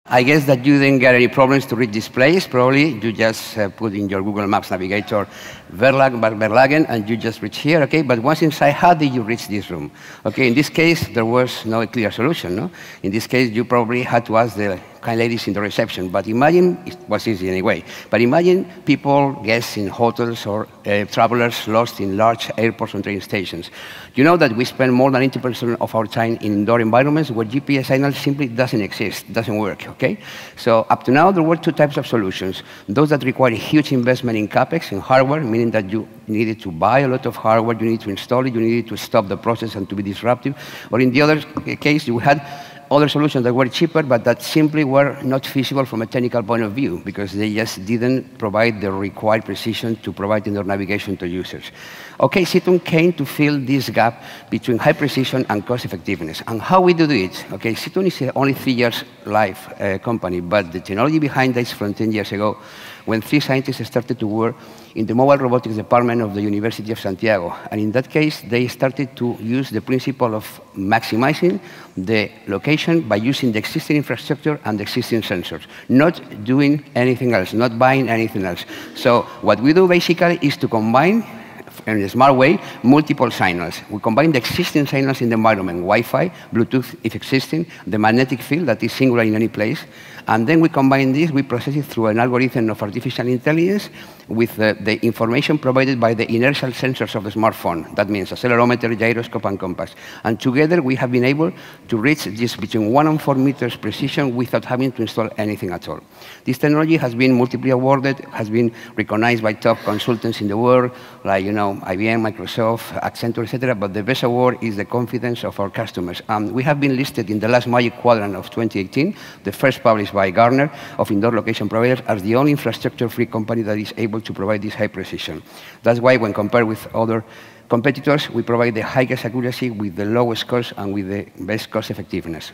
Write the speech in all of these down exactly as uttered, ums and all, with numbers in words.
I guess that you didn't get any problems to reach this place. Probably you just uh, put in your Google Maps navigator Verlagen, Verlagen, and you just reach here, okay? But once inside, how did you reach this room? Okay, in this case, there was no clear solution, no? In this case, you probably had to ask the kind ladies in the reception. But imagine, it was easy anyway, but imagine people, guests in hotels or uh, travelers lost in large airports and train stations. You know that we spend more than eighty percent of our time in indoor environments where G P S signal simply doesn't exist, doesn't work, okay? So up to now, there were two types of solutions. Those that require a huge investment in CapEx, in hardware, meaning that you needed to buy a lot of hardware, you need to install it, you needed to stop the process and to be disruptive. Or in the other case, you had other solutions that were cheaper, but that simply were not feasible from a technical point of view, because they just didn't provide the required precision to provide indoor navigation to users. Okay, Seaton came to fill this gap between high precision and cost effectiveness. And how we do it? Okay, Seaton is only three years live uh, company, but the technology behind that is from ten years ago, when three scientists started to work in the mobile robotics department of the University of Santiago. And in that case, they started to use the principle of maximizing the location by using the existing infrastructure and the existing sensors, not doing anything else, not buying anything else. So what we do basically is to combine, in a smart way, multiple signals. We combine the existing signals in the environment, Wi-Fi, Bluetooth if existing, the magnetic field that is singular in any place, and then we combine this, we process it through an algorithm of artificial intelligence with uh, the information provided by the inertial sensors of the smartphone. That means accelerometer, gyroscope, and compass. And together, we have been able to reach this between one and four meters precision without having to install anything at all. This technology has been multiply awarded, has been recognized by top consultants in the world, like, you know, I B M, Microsoft, Accenture, et cetera, but the best award is the confidence of our customers. Um, we have been listed in the last Magic Quadrant of twenty eighteen, the first published by Gartner, of indoor location providers, as the only infrastructure-free company that is able to provide this high precision. That's why when compared with other competitors, we provide the highest accuracy with the lowest cost and with the best cost effectiveness.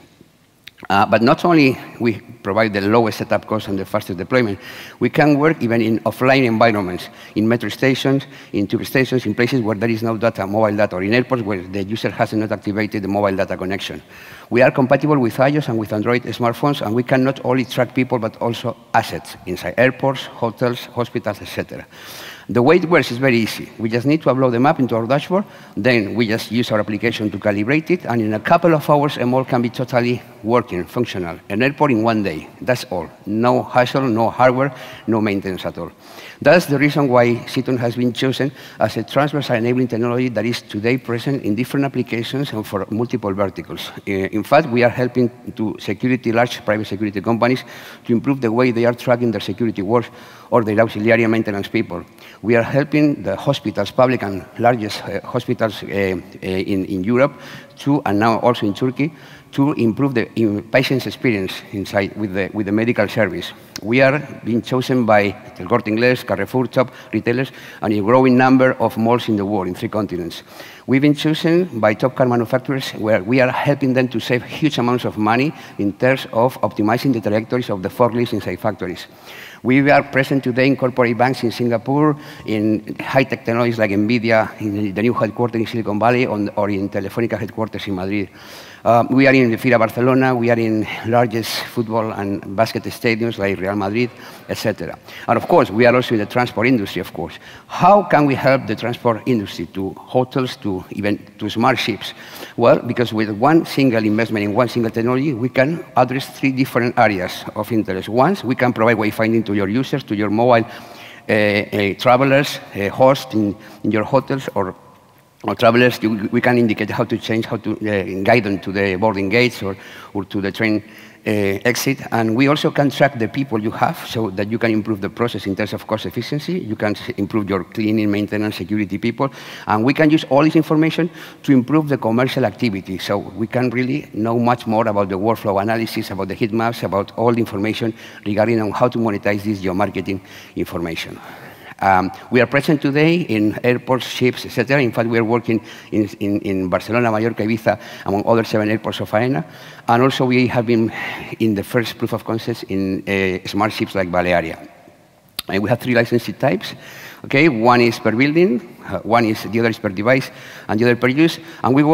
Uh, but not only we provide the lowest setup cost and the fastest deployment, we can work even in offline environments, in metro stations, in tube stations, in places where there is no data, mobile data, or in airports where the user has not activated the mobile data connection. We are compatible with iOS and with Android smartphones, and we can not only track people, but also assets inside airports, hotels, hospitals, et cetera. The way it works is very easy. We just need to upload the map into our dashboard, then we just use our application to calibrate it, and in a couple of hours, a mall can be totally working, functional. An airport in one day, that's all. No hassle, no hardware, no maintenance at all. That's the reason why Seaton has been chosen as a transversal enabling technology that is today present in different applications and for multiple verticals. In fact, we are helping to security, large private security companies to improve the way they are tracking their security work or their auxiliary maintenance people. We are helping the hospitals, public and largest uh, hospitals uh, uh, in, in Europe, to, and now also in Turkey, to improve the in patient's experience inside with the, with the medical service. We are being chosen by El Corte Inglés, Carrefour, top retailers, and a growing number of malls in the world, in three continents. We've been chosen by top car manufacturers, where we are helping them to save huge amounts of money in terms of optimizing the trajectories of the forklifts inside factories. We are present today in corporate banks in Singapore, in high-tech technologies like NVIDIA, in the new headquarters in Silicon Valley, on, or in Telefónica headquarters in Madrid. Um, we are in the Fira Barcelona, we are in largest football and basket stadiums like Real Madrid, et cetera. And of course, we are also in the transport industry, of course. How can we help the transport industry, to hotels, to even to smart ships? Well, because with one single investment in one single technology, we can address three different areas of interest. One, we can provide wayfinding to your users, to your mobile uh, uh, travelers, uh, hosts in, in your hotels, or or travelers, we can indicate how to change, how to uh, guide them to the boarding gates or, or to the train uh, exit. And we also can track the people you have so that you can improve the process in terms of cost efficiency. You can improve your cleaning, maintenance, security people. And we can use all this information to improve the commercial activity. So we can really know much more about the workflow analysis, about the heat maps, about all the information regarding on how to monetize this geomarketing information. Um, we are present today in airports, ships, et cetera. In fact, we are working in, in, in Barcelona, Mallorca, Ibiza, among other seven airports of AENA. And also, we have been in the first proof of concepts in uh, smart ships like Balearia. And we have three licensing types. Okay, one is per building, uh, one is the other is per device, and the other per use. And we work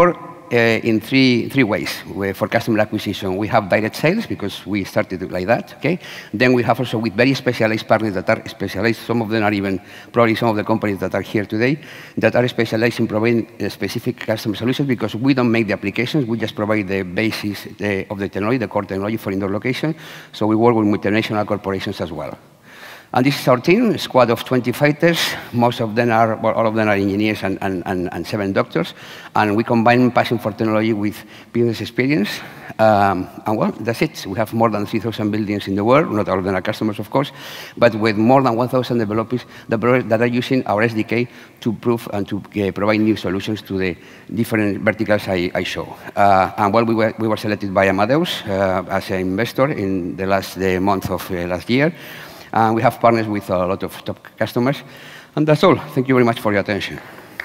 uh, in three, three ways for customer acquisition. We have direct sales, because we started like that, okay? Then we have also with very specialized partners that are specialized. Some of them are even, probably some of the companies that are here today, that are specialized in providing specific customer solutions, because we don't make the applications, we just provide the basis of the technology, the core technology for indoor location. So we work with multinational corporations as well. And this is our team, a squad of twenty fighters. Most of them are, well, all of them are engineers and, and, and, and seven doctors. And we combine passion for technology with business experience. Um, and well, that's it. We have more than three thousand buildings in the world. Not all of them are customers, of course, but with more than one thousand developers that are using our S D K to prove and to uh, provide new solutions to the different verticals I, I show. Uh, and well, we were, we were selected by Amadeus uh, as an investor in the last the month of uh, last year. And we have partners with a lot of top customers. And that's all. Thank you very much for your attention.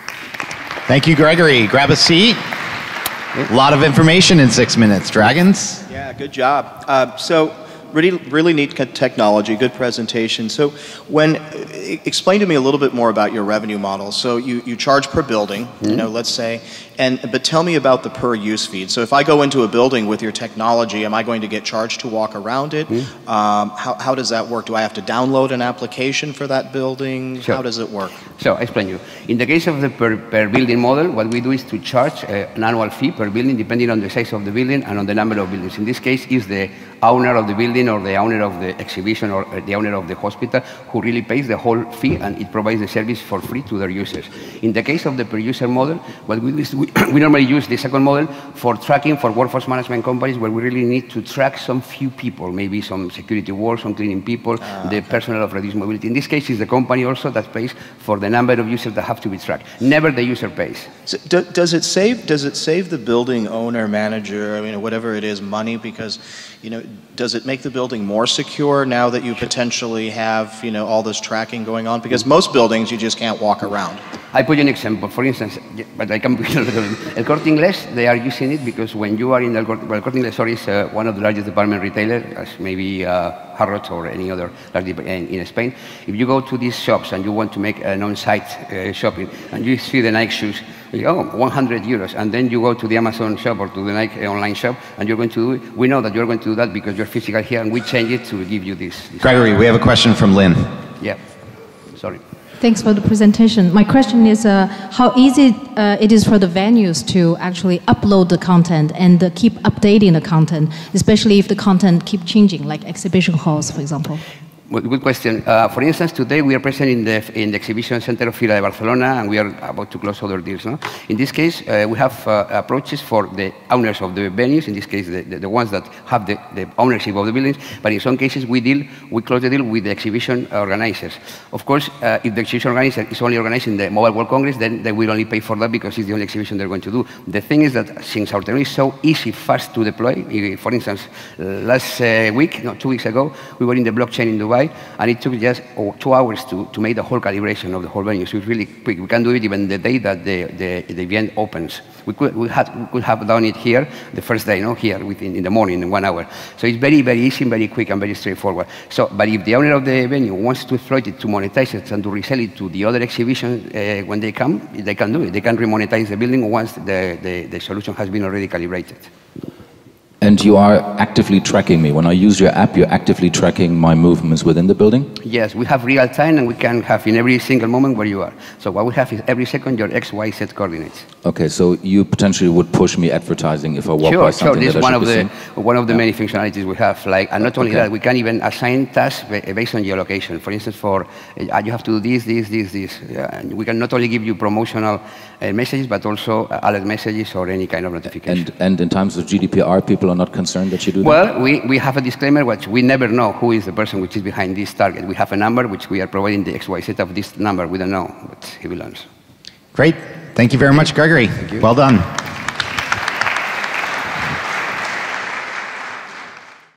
Thank you, Gregory. Grab a seat. A lot of information in six minutes. Dragons? Yeah, good job. Uh, so, really, really neat technology, good presentation. So, when, explain to me a little bit more about your revenue model. So, you, you charge per building, mm-hmm. you know, let's say, and but tell me about the per use feed. So, if I go into a building with your technology, am I going to get charged to walk around it? Mm-hmm. um, how, how does that work? Do I have to download an application for that building? Sure. How does it work? So, I explain you. In the case of the per, per building model, what we do is to charge uh, an annual fee per building, depending on the size of the building and on the number of buildings. In this case, is the owner of the building or the owner of the exhibition or the owner of the hospital who really pays the whole fee, and it provides the service for free to their users. In the case of the per user model, what we do is we, we normally use the second model for tracking for workforce management companies, where we really need to track some few people, maybe some security work, some cleaning people, ah, the okay. personnel of reduced mobility. In this case, it's the company also that pays for the number of users that have to be tracked. Never the user pays. So do, does it save? Does it save the building owner, manager, I mean, whatever it is, money? Because, you know, does it make the building more secure now that you potentially have, you know, all this tracking going on? Because most buildings you just can't walk around. I put you an example. For instance, but I can put you El Corte Inglés, they are using it because when you are in El Corte, well, El Corte Inglés, sorry, is uh, one of the largest department retailers, as maybe uh, Harrods or any other large in, in Spain. If you go to these shops and you want to make an on-site uh, shopping, and you see the Nike shoes, you go, oh, one hundred euros, and then you go to the Amazon shop or to the Nike online shop, and you're going to do it. We know that you're going to do that because you're physical here, and we change it to give you this. this Gregory, we have a question from Lynn. Yeah, sorry. Thanks for the presentation. My question is uh, how easy uh, it is for the venues to actually upload the content and uh, keep updating the content, especially if the content keep changing, like exhibition halls, for example. Good question. Uh, for instance, today we are present in the, in the Exhibition Center of Fira de Barcelona, and we are about to close other deals. No? In this case, uh, we have uh, approaches for the owners of the venues, in this case, the, the, the ones that have the, the ownership of the buildings, but in some cases, we deal, we close the deal with the exhibition organizers. Of course, uh, if the exhibition organizer is only organizing the Mobile World Congress, then they will only pay for that because it's the only exhibition they're going to do. The thing is that since our technology is so easy, fast to deploy, for instance, uh, last uh, week, no, two weeks ago, we were in the blockchain in Dubai, and it took just oh, two hours to, to make the whole calibration of the whole venue. So it's really quick. We can do it even the day that the, the, the event opens. We could, we, had, we could have done it here the first day, no? Here within, in the morning, in one hour. So it's very, very easy and very quick and very straightforward. So, but if the owner of the venue wants to exploit it, to monetize it, and to resell it to the other exhibition uh, when they come, they can do it. They can remonetize the building once the, the, the solution has been already calibrated. And you are actively tracking me. When I use your app, you're actively tracking my movements within the building? Yes, we have real time, and we can have in every single moment where you are. So what we have is every second your X, Y, Z coordinates. Okay, so you potentially would push me advertising if I walk sure, by something sure. This that is one I of the seen? one of the yeah. many functionalities we have. Like, and not only okay. that, we can even assign tasks based on your location. For instance, for uh, you have to do this, this, this, this. Yeah, and we can not only give you promotional uh, messages, but also uh, alert messages or any kind of notification. And, and in terms of G D P R, people are not concerned that you do that? Well, we, we have a disclaimer, which we never know who is the person which is behind this target. We have a number, which we are providing the X Y Z of this number. We don't know, but he belongs. Great. Thank you very much, Gregory. Thank you. Well done.